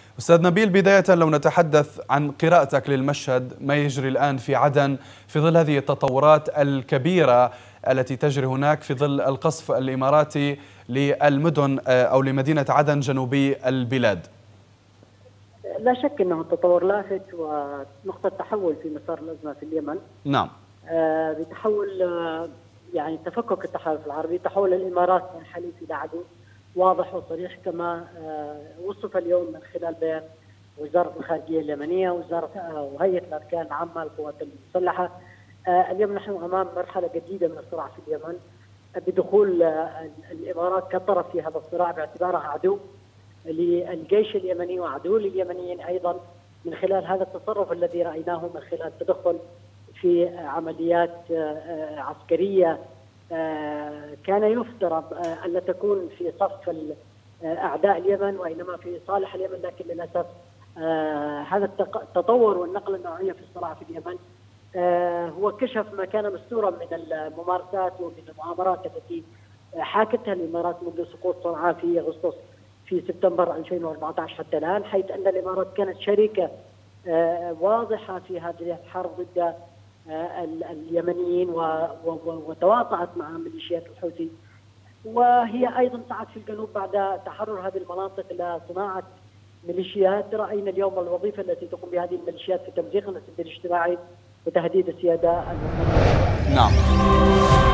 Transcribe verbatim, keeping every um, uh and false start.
أستاذ نبيل، بداية لو نتحدث عن قراءتك للمشهد ما يجري الآن في عدن في ظل هذه التطورات الكبيرة التي تجري هناك في ظل القصف الإماراتي للمدن أو لمدينة عدن جنوبي البلاد. لا شك أنه تطور لافت ونقطة تحول في مسار الأزمة في اليمن. نعم. آه بتحول آه يعني تفكك التحالف العربي، تحول الإمارات من حليف إلى عدو واضح وصريح، كما آه وصف اليوم من خلال بيان وزارة الخارجية اليمنية وزارة آه وهيئة الأركان العامة للقوات المسلحة. آه اليوم نحن أمام مرحلة جديدة من الصراع في اليمن، بدخول آه الإمارات كطرف في هذا الصراع باعتبارها عدو للجيش اليمني وعدو لليمنيين أيضا، من خلال هذا التصرف الذي رأيناه من خلال التدخل في عمليات عسكرية كان يفترض أن لا تكون في صف أعداء اليمن وإنما في صالح اليمن، لكن للأسف هذا التطور والنقلة النوعية في الصراع في اليمن هو كشف ما كان مستورا من الممارسات ومن المؤامرات التي حاكتها الإمارات منذ سقوط صنعاء في أغسطس في سبتمبر ألفين وأربعة عشر حتى الآن، حيث أن الإمارات كانت شريكة واضحة في هذه الحرب ضد اليمنيين وتواطأت مع ميليشيات الحوثي، وهي أيضا سعت في الجنوب بعد تحرر هذه المناطق إلى صناعة ميليشيات. رأينا اليوم الوظيفة التي تقوم بهذه الميليشيات في تمزيق النسيج الاجتماعي وتهديد السيادة المدنية. نعم.